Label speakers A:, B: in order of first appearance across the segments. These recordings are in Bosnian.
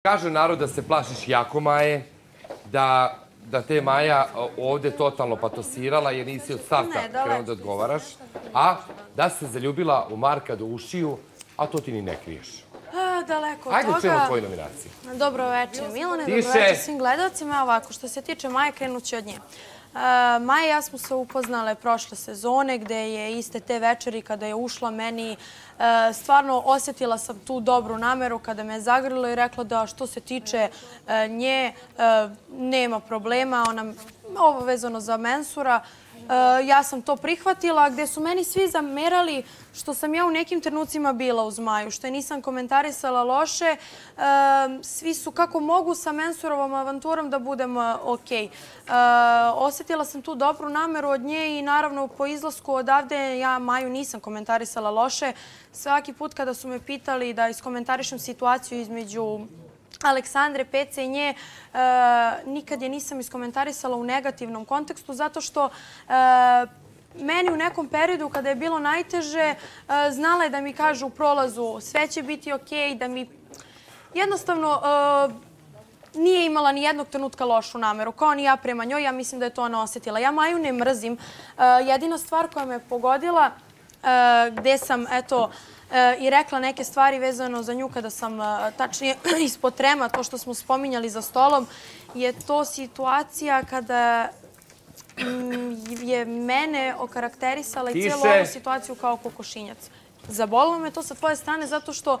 A: Kaže narod da se plašiš jako Maje, da te Maja ovde totalno patosirala jer nisi od starta krenuo da odgovaraš, a da se zaljubila u Marka do ušiju, a to ti ni ne kriješ.
B: Daleko od toga.
A: Ajde čujemo tvoju nominaciju.
B: Dobro večer Milane, dobro večer svim gledalcima. Ovako, što se tiče Maje, krenut ću od nje. Maja i ja smo se upoznale prošle sezone gde je iste te večeri kada je ušla meni, stvarno osjetila sam tu dobru nameru kada me je zagrlila i rekla da što se tiče nje nema problema, ovo vezano za mensura. Ja sam to prihvatila, gde su meni svi zamerali što sam ja u nekim trenucima bila uz Maju, što je nisam komentarisala loše. Svi su kako mogu sa mensurovom avanturom da budem okej. Osjetila sam tu dobru nameru od nje i naravno po izlasku odavde ja Maju nisam komentarisala loše. Svaki put kada su me pitali da iskomentarišem situaciju između Aleksandre, Pece i nje, nikad je nisam iskomentarisala u negativnom kontekstu, zato što meni u nekom periodu kada je bilo najteže, znala je da mi kaže u prolazu sve će biti okej, da mi jednostavno nije imala ni jednog trenutka lošu nameru, kao ni ja prema njoj, ja mislim da je to ona osjetila. Ja Maju ne mrzim. Jedina stvar koja me pogodila, gde sam, eto, i rekla neke stvari vezano za nju kada sam, tačnije ispod trema, to što smo spominjali za stolom, je to situacija kada je mene okarakterisala i cijelu ovu situaciju kao kokošinjac. Zabolilo me to sa tvoje strane zato što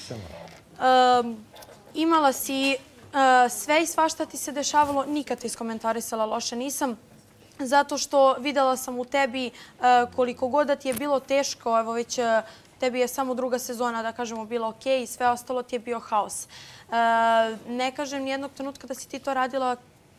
B: imala si sve i svašta ti se dešavalo, nikad te iskomentarisala loše nisam. Zato što videla sam u tebi koliko god da ti je bilo teško, evo već tebi je samo druga sezona, da kažemo, bila okej i sve ostalo ti je bio haos. Ne kažem nijednog trenutka da si ti to radila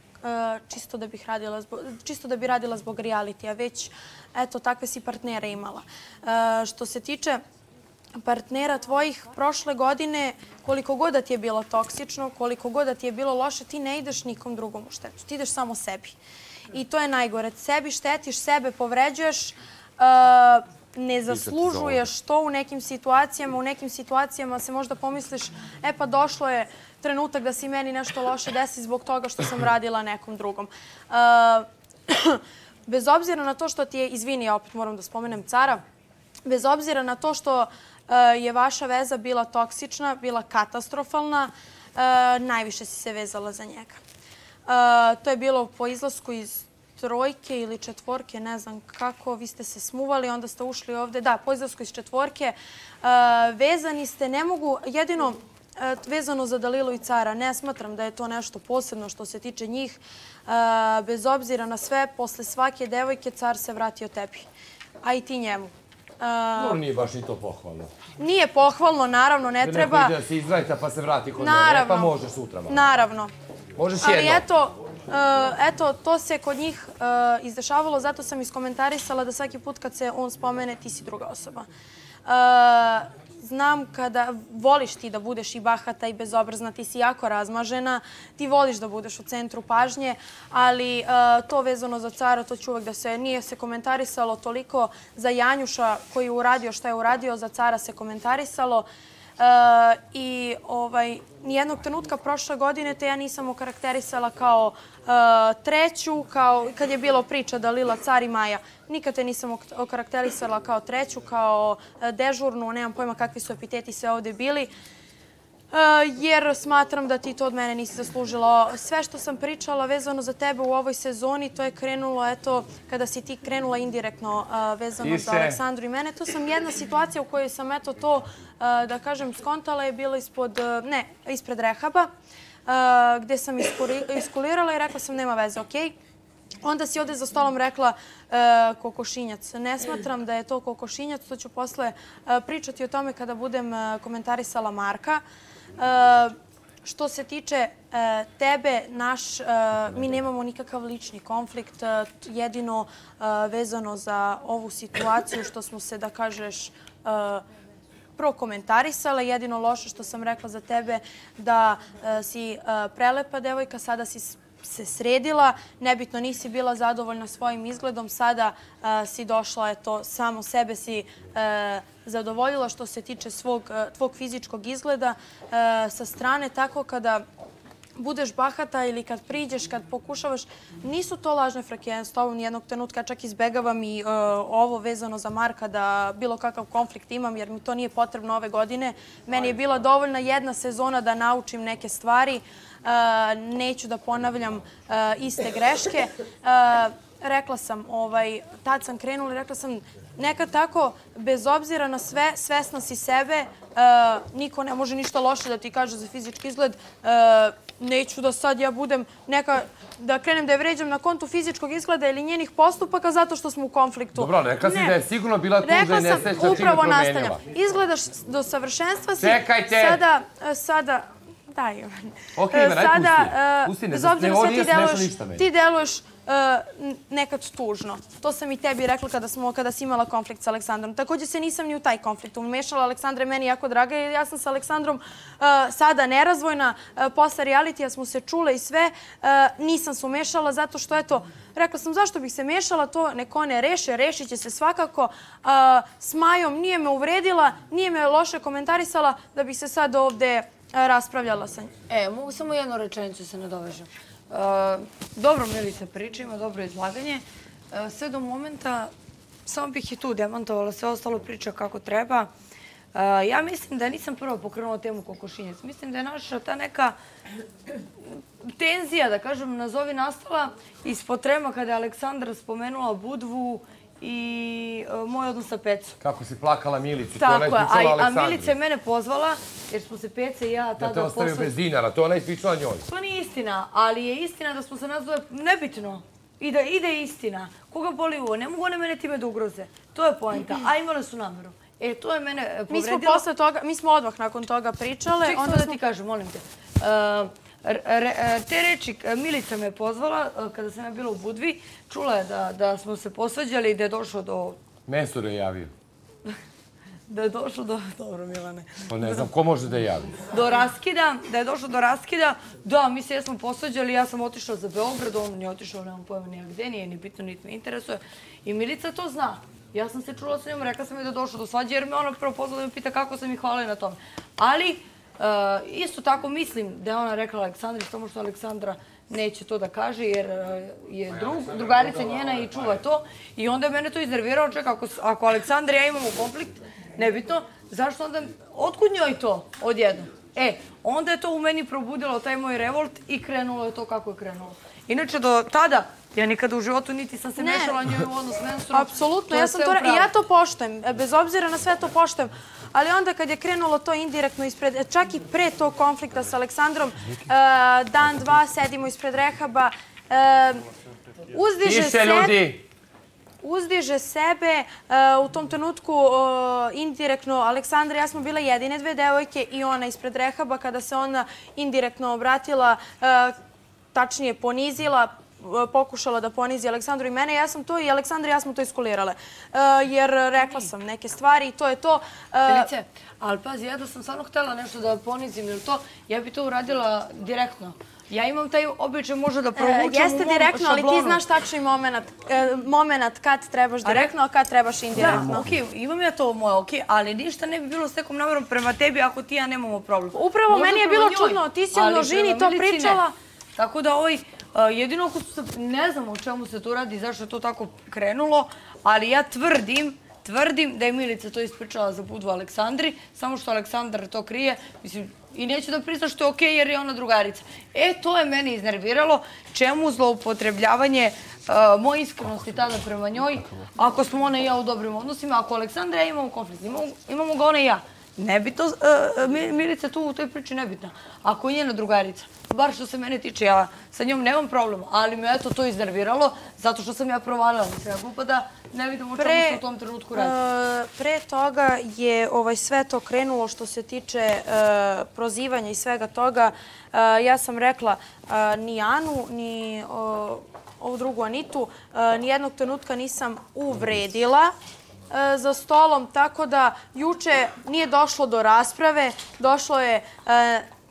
B: čisto da bi radila zbog realitija, već eto, takve si partnere imala. Što se tiče partnera tvojih prošle godine, koliko god da ti je bilo toksično, koliko god da ti je bilo loše, ti ne ideš nikom drugom u štetu, ti ideš samo sebi. I to je najgore. Sebi štetiš, sebe povređuješ, ne zaslužuješ to u nekim situacijama. U nekim situacijama se možda pomisliš, e pa došlo je trenutak da se meni nešto loše desi zbog toga što sam radila nekom drugom. Bez obzira na to što ti je, izvini, ja opet moram da spomenem cara, bez obzira na to što je vaša veza bila toksična, bila katastrofalna, najviše si se vezala za njega. To je bilo po izlasku iz trojke ili četvorke, ne znam kako, vi ste se smuvali, onda ste ušli ovde. Da, po izlasku iz četvorke. Vezani ste, ne mogu, jedino vezano za Dalilu i cara, ne smatram da je to nešto posebno što se tiče njih. Bez obzira na sve, posle svake devojke car se vratio tebi, a i ti njemu.
A: Nije baš i to pohvalno.
B: Nije pohvalno, naravno, ne treba.
A: Neko ide da se izvrajta pa se vrati kod mene, pa može sutra.
B: Naravno.
A: Možeš jedno.
B: Ali eto, to se kod njih izdešavalo, zato sam iskomentarisala da svaki put kad se on spomene, ti si druga osoba. Znam kada voliš ti da budeš i bahata i bezobrazna, ti si jako razmažena, ti voliš da budeš u centru pažnje, ali to vezano za cara, to ću uvek da se, nije se komentarisalo toliko za Janjuša koji je uradio šta je uradio, za cara se komentarisalo. I nijednog trenutka prošle godine te ja nisam okarakterisala kao treću, kao kad je bilo priča Dalila, car i Maja. Nikad te nisam okarakterisala kao treću, kao dežurnu, nemam pojma kakvi su epiteti sve ovde bili, jer smatram da ti to od mene nisi zaslužila. Sve što sam pričala vezano za tebe u ovoj sezoni, to je krenulo, eto, kada si ti krenula indirektno vezano za Aleksandru i mene. To sam jedna situacija u kojoj sam, eto, to, da kažem, skontala je bila ispred rehaba, gde sam iskulirala i rekla sam nema veze, okej. Onda si ovde za stolom rekla kokošinjac. Ne smatram da je to kokošinjac, to ću posle pričati o tome kada budem komentarisala Marka. Što se tiče tebe, mi nemamo nikakav lični konflikt, jedino vezano za ovu situaciju što smo se, da kažeš, prokomentarisala. Jedino loše što sam rekla za tebe da si prelepa devojka, sada si se sredila, nebitno nisi bila zadovoljna svojim izgledom, sada si došla, eto, samo sebe si zadovoljila što se tiče tvog fizičkog izgleda sa strane, tako kada budeš bahata ili kad priđeš, kad pokušavaš, nisu to lažne frke, ja s tobom nijednog trenutka čak izbegavam i ovo vezano za Marka da bilo kakav konflikt imam jer mi to nije potrebno ove godine. Meni je bila dovoljna jedna sezona da naučim neke stvari, neću da ponavljam iste greške. Rekla sam, tad sam krenula i rekla sam nekad tako, bez obzira na sve, svesna si sebe, niko ne može ništa loše da ti kaže za fizički izgled. Neću da sad ja budem neka, da krenem da je vređam na kontu fizičkog izgleda ili njenih postupaka zato što smo u konfliktu.
A: Dobro, rekla si da je sigurno bila tužna i nesrećna čim je promenila.
B: Izgledaš do savršenstva si.
A: Čekajte!
B: Sada, daj.
A: Ok, Ivan, pusti.
B: Bez obzira sve ti deluješ nekad tužno. To sam i tebi rekla kada si imala konflikt sa Aleksandrom. Također se nisam ni u taj konflikt umešala. Aleksandra je meni jako draga i ja sam sa Aleksandrom sada nerazvojna. Posle realitija smo se čule i sve. Nisam se umešala zato što, eto, rekla sam zašto bih se mešala, to neko ne reše, rešit će se svakako. S Majom nije me uvredila, nije me loše komentarisala da bih se sad ovde raspravljala sa njim.
C: Mogu samo jednu rečenicu se nadovežem. Dobro Milica priča, ima dobro izlaganje. Sve do momenta, samo bih i tu demantovala, sve ostalo priča kako treba. Ja mislim da nisam prvo pokrenula temu kokošinjac. Mislim da je naša ta neka tenzija, da kažem, nazovi nastala ispod trema kada je Aleksandra spomenula Budvu i moj odnos sa Pecom.
A: Kako si plakala Milici,
C: to ona je ispričala Aleksandri. A Milica je mene pozvala, jer smo se Peca i ja tada...
A: Da te ostavio bez dinara, to ona je ispričala njoj.
C: To nije istina, ali je istina da smo se nas dvoje nebitno. I da ide istina. Koga boli uvo, ne mogu one mene time da ugroze. To je poenta, a imale su nameru. To je mene povredilo.
B: Mi smo odmah nakon toga pričale.
C: Ček, onda da ti kažem, molim te. Te reči, Milica me pozvala kada sam ja bila u Budvi, čula je da smo se posvađali i da je došlo do...
A: Mesur je javio.
C: Da je došlo do... Dobro, Milane.
A: Pa ne znam, ko može da je javi?
C: Do raskida, da je došlo do raskida. Da, mi se jesmo posvađali, ja sam otišla za Beograd, on nije otišao, nemam pojma nijak gde, nije ni bitno, niti me interesuje. I Milica to zna. Ja sam se čula sa njom, rekla sam joj da je došlo do svađe, jer me ona prvo pozvala da me pita kako sam ih hvala na tome. Ali... Isto tako mislim da je ona rekla Aleksandri, samo što Aleksandra neće to da kaže jer je drugarica njena i čuva to. I onda je mene to iznervirao, čekaj, ako Aleksandra i ja imamo konflikt, nebitno, zašto onda, otkud njoj to odjednom? Onda je to u meni probudilo taj moj revolt i krenulo je to kako je krenulo. Inače, do tada, ja nikada u životu niti sam se mešala njoj u odnos menstruom.
B: Apsolutno, ja to poštujem, bez obzira na sve to poštujem. Ali onda kad je krenulo to indirektno ispred, čak i pre tog konflikta s Aleksandrom, dan, dva, sedimo ispred rehaba, uzdiže sebe, u tom trenutku indirektno Aleksandra i ja smo bile jedine dve devojke i ona ispred rehaba kada se ona indirektno obratila, tačnije ponizila, pokušala da ponizi Aleksandru i mene. Ja sam to i Aleksandra i ja smo to iskulirale. Jer rekla sam neke stvari i to je to.
C: Felice, ali pazi, ja da sam stvarno htjela nešto da ponizim ili to, ja bi to uradila direktno. Ja imam taj običaj možda da provučem u mom šablonu.
B: Jeste direktno, ali ti znaš tačni moment kad trebaš direktno, a kad trebaš indirektno.
C: Da, okej, imam ja to moje, okej, ali ništa ne bi bilo s nekom namerom prema tebi ako ti ja nemamo problem.
B: Upravo, meni je bilo čudno, ti si o množini to pričala.
C: Tako da jedino ako ne znam o čemu se to radi, zašto je to tako krenulo, ali ja tvrdim da je Milica to ispričala za Budvu Aleksandri, samo što Aleksandar to krije, mislim, i neću da priznaš što je okej jer je ona drugarica. To je meni iznerviralo, čemu zloupotrebljavanje moje iskrenosti tada prema njoj, ako smo ona i ja u dobrim odnosima, ako Aleksandra i ja imamo konflikt, imamo ga ona i ja. Nebitno, Milica tu u toj priči nebitna. Ako je njena drugarica, bar što se mene tiče, ja sa njom nemam problema, ali me to iznerviralo zato što sam ja provalila. Mislim, ja glupa da ne vidim o čemu se u tom trenutku radi.
B: Pre toga je sve to krenulo što se tiče prozivanja i svega toga. Ja sam rekla ni Anu, ni ovu drugu Anitu, nijednog trenutka nisam uvredila za stolom, tako da juče nije došlo do rasprave, došlo je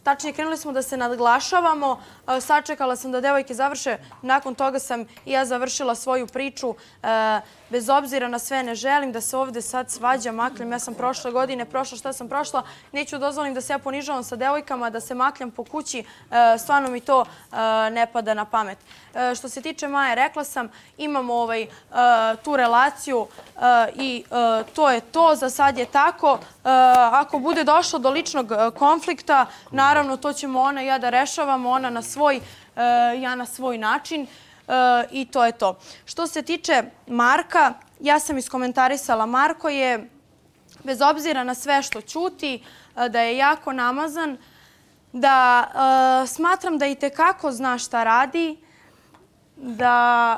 B: tačnije krenuli smo da se nadglašavamo, sačekala sam da devojke završe, nakon toga sam i ja završila svoju priču. Bez obzira na sve, ne želim da se ovde sad svađam, makljam. Ja sam prošle godine prošla šta sam prošla. Neću dozvolim da se ja ponižavam sa devojkama, da se makljam po kući. Stvarno mi to ne pada na pamet. Što se tiče Maje, rekla sam, imamo tu relaciju i to je to. Za sad je tako. Ako bude došlo do ličnog konflikta, naravno to ćemo ona i ja da rešavamo, ona na svoj, ja na svoj način. I to je to. Što se tiče Marka, ja sam iskomentarisala. Marko je, bez obzira na sve što ćuti, da je jako namazan, da smatram da itekako zna šta radi, da...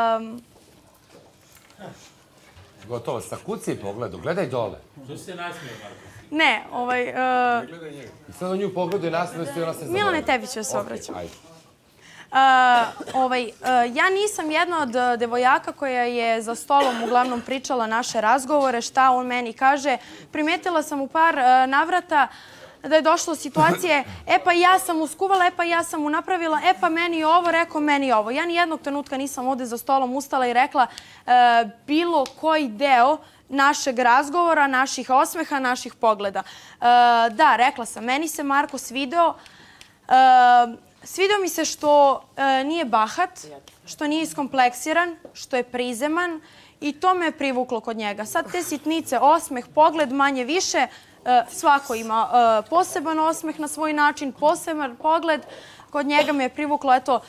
A: Gotovo, sa kuci pogledu, gledaj dole.
D: Što se nasmije, Marko?
B: Ne,
A: I sad on nju pogledu i nasmije se i ona se zaboravila.
B: Milane, tebi ću se obraćam. Ja nisam jedna od devojaka koja je za stolom uglavnom pričala naše razgovore, šta on meni kaže. Primetila sam u par navrata da je došlo situacije, pa ja sam mu skuvala, pa ja sam mu napravila, pa meni ovo, rekao meni ovo. Ja nijednog trenutka nisam ovde za stolom ustala i rekla bilo koji deo našeg razgovora, naših osmeha, naših pogleda. Da, rekla sam, meni se Marko svideo. Svideo mi se što nije bahat, što nije iskompleksiran, što je prizeman i to me je privuklo kod njega. Sad te sitnice, osmeh, pogled, manje više, svako ima poseban osmeh na svoj način, poseban pogled. Kod njega me je privuklo, eto,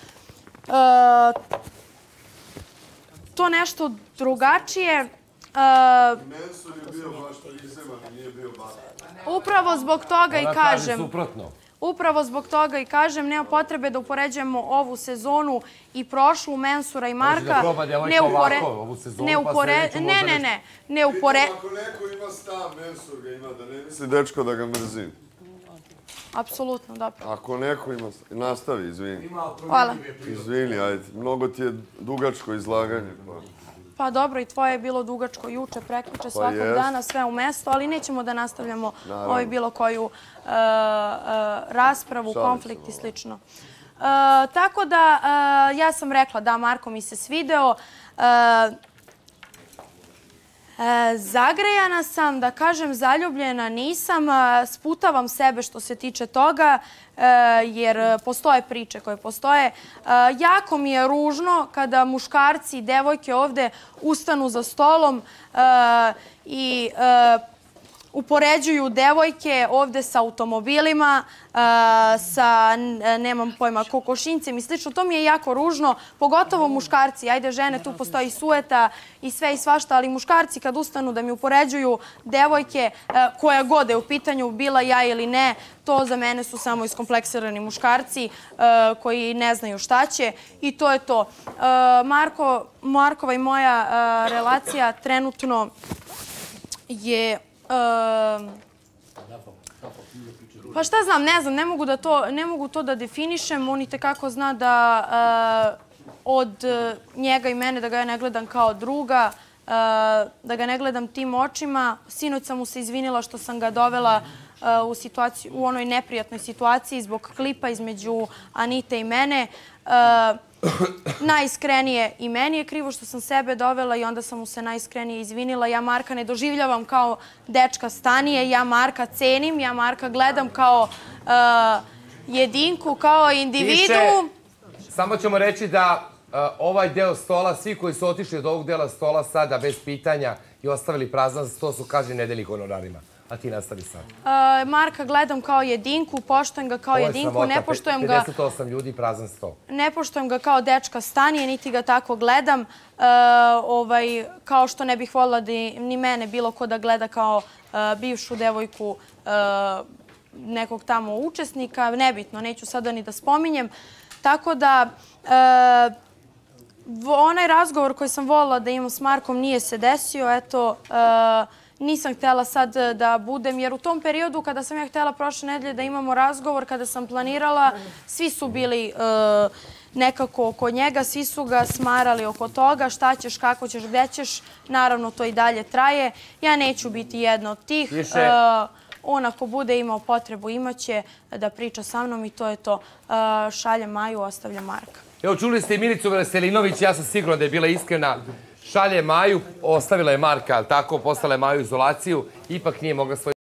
B: to nešto drugačije.
E: Mensur je bio baš prizeman, nije bio bahat.
B: Upravo zbog toga i kažem...
A: Suprotno.
B: Upravo zbog toga i kažem, nema potrebe da upoređujemo ovu sezonu i prošlu, Mensura i Marka.
A: Može da proba devojka ovako ovu sezonu, pa sljedeću možda
B: ne upoređujemo.
E: Ako neko ima stav, Mensur ga ima, da ne misli dečko da ga mrzim.
B: Apsolutno, dobro.
E: Ako neko ima stav, nastavi, izvini.
B: Hvala.
E: Izvini, ajde, mnogo ti je dugačko izlaganje.
B: Pa dobro, i tvoje je bilo dugačko juče, prekjuče, svakog dana, sve u mesto, ali nećemo da nastavljamo bilo koju raspravu, konflikt i slično. Tako da, ja sam rekla da, Marko mi se svideo. Zagrejana sam, da kažem zaljubljena nisam, sputavam sebe što se tiče toga, jer postoje priče koje postoje. Jako mi je ružno kada muškarci i devojke ovde ustanu za stolom i upoređuju devojke ovde sa automobilima, sa, nemam pojma, kokošinjcem i slično. To mi je jako ružno, pogotovo muškarci. Ajde, žene, tu postoji sueta i sve i svašta, ali muškarci kad ustanu da mi upoređuju devojke, koja god je u pitanju, bila ja ili ne, to za mene su samo iskompleksirani muškarci koji ne znaju šta će i to je to. Markova i moja relacija trenutno je... Pa šta znam, ne znam, ne mogu to da definišem. On itekako zna da od njega i mene da ga ja ne gledam kao druga, da ga ne gledam tim očima. Sinoć sam mu se izvinila što sam ga dovela u onoj neprijatnoj situaciji zbog klipa između Anite i mene. Najiskrenije i meni je krivo što sam sebe dovela i onda sam mu se najiskrenije izvinila. Ja Marka ne doživljavam kao dečka Stanije, ja Marka cenim, ja Marka gledam kao jedinku, kao individu.
A: Samo ćemo reći da ovaj deo stola, svi koji su otišli od ovog dela stola sada bez pitanja i ostavili prazan sto su kažnjeni nedeljnim honorarima. A ti nastavi sad.
B: Marka gledam kao jedinku, poštujem ga kao jedinku, ne poštujem ga...
A: 58 ljudi, prazan sto.
B: Ne poštujem ga kao dečka Stanije, niti ga tako gledam. Kao što ne bih voljela da ni mene bilo ko da gleda kao bivšu devojku nekog tamo učesnika. Nebitno, neću sada ni da spominjem. Tako da... Onaj razgovor koji sam voljela da imam s Markom nije se desio. Eto... Nisam htjela sad da budem, jer u tom periodu kada sam ja htjela prošle nedelje da imamo razgovor, kada sam planirala, svi su bili nekako oko njega, svi su ga smarali oko toga, šta ćeš, kako ćeš, gde ćeš. Naravno, to i dalje traje. Ja neću biti jedna od tih. On ako bude imao potrebu, imaće da priča sa mnom i to je to. Šalje Maju, ostavlja Marka.
A: Evo, čuli ste i Milicu Veselinović, ja sam siguran da je bila iskrena. Šalje Maju, ostavila je Marka, ali tako, poslala je Maju izolaciju, ipak nije mogla svoj